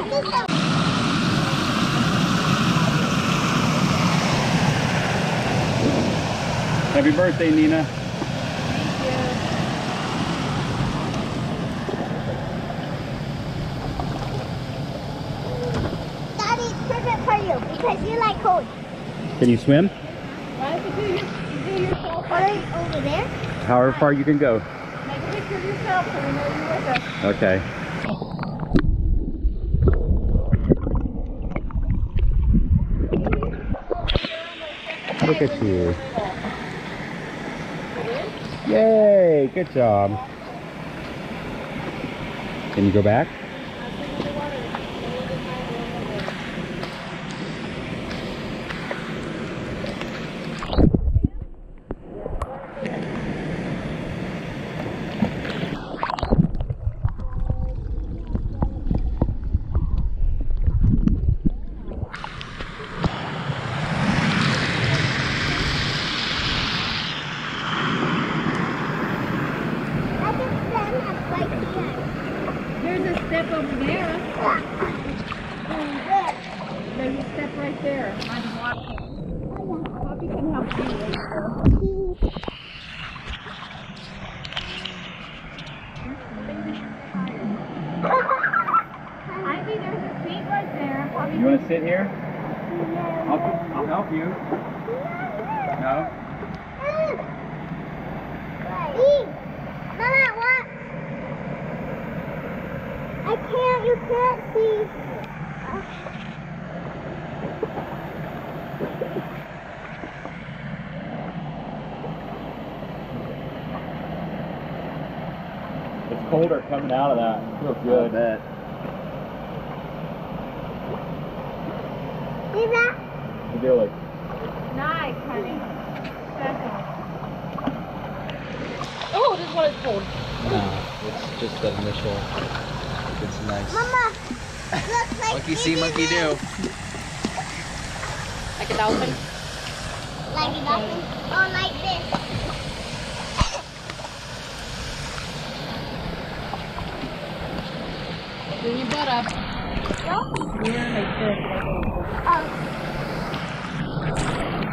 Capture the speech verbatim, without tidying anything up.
Happy birthday, Nina. Thank you. Daddy, it's perfect for you because you like cold. Can you swim? Why don't you do your, do yourself? Are they over there? However far you can go. Make a picture of yourself so we know you're with us. Okay. Look at you. Yay, good job. Can you go back? There's a step over there. There's a step right there by the water. Poppy can help you later. Ivy, there's a seat right there. Poppy, You want to sit here? I'll, I'll help you. No? Mama, what? I can't, you can't see. It's colder coming out of that. Feels good. I bet. See that? You feel like nice, honey. Oh, this one is cold. No, it's just the initial. It's nice. Mama, look like Monkey see, monkey do. Like a dolphin? Like a dolphin? Oh, like this. Bring your butt up. What? Yeah, like this. Oh.